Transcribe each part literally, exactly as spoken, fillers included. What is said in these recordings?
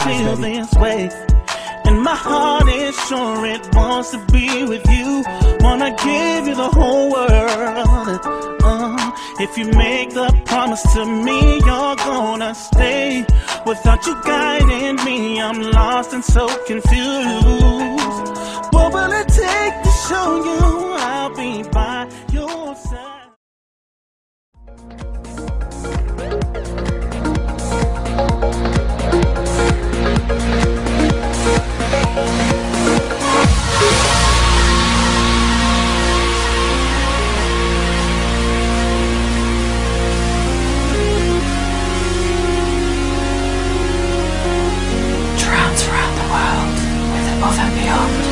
feel this way. And my heart is sure it wants to be with you. Wanna give you the whole world. uh, If you make the promise to me, you're gonna stay. Without you guiding me, I'm lost and so confused. What will it take to show you I'll be by your side? Above and beyond.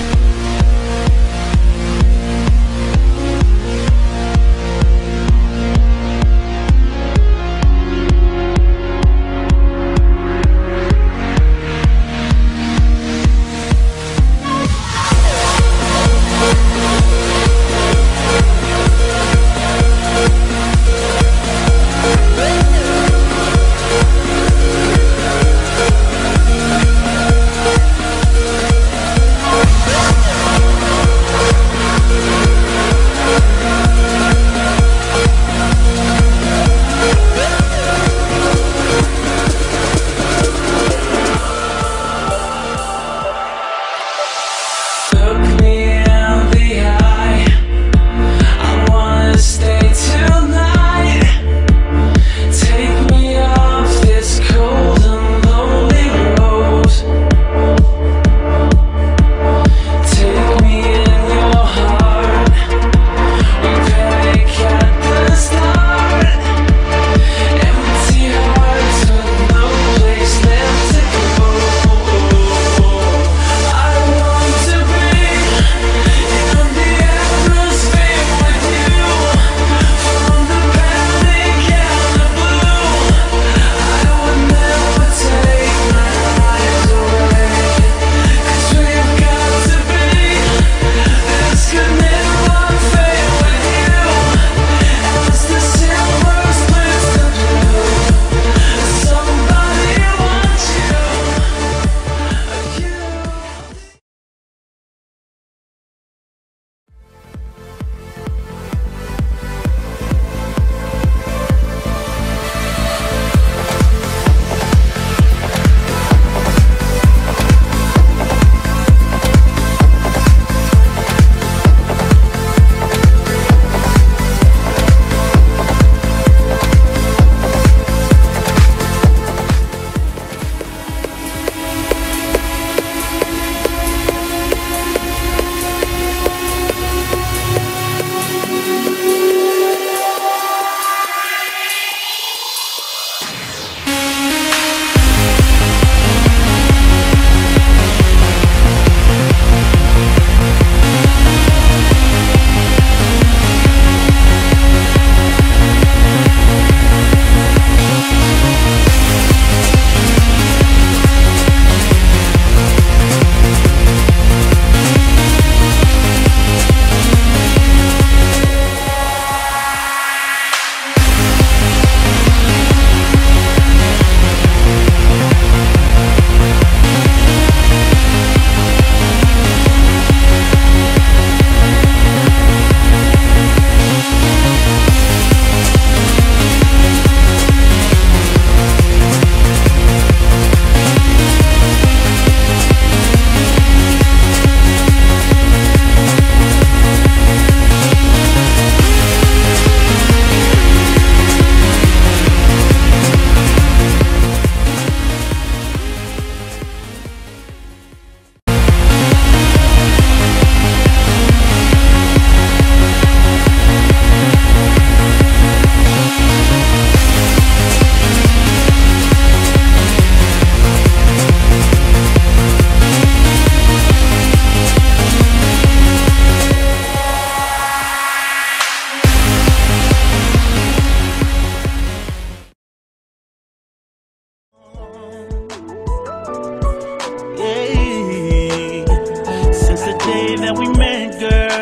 that we met,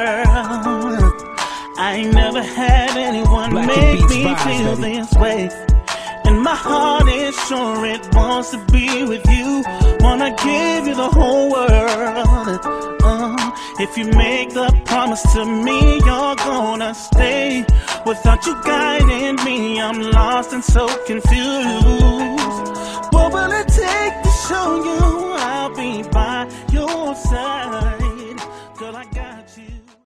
girl. I ain't never had anyone Black make Beats me vibes, feel baby. this way. And my heart is sure it wants to be with you. Wanna give you the whole world. Uh, if you make the promise to me, you're gonna stay. Without you guiding me, I'm lost and so confused.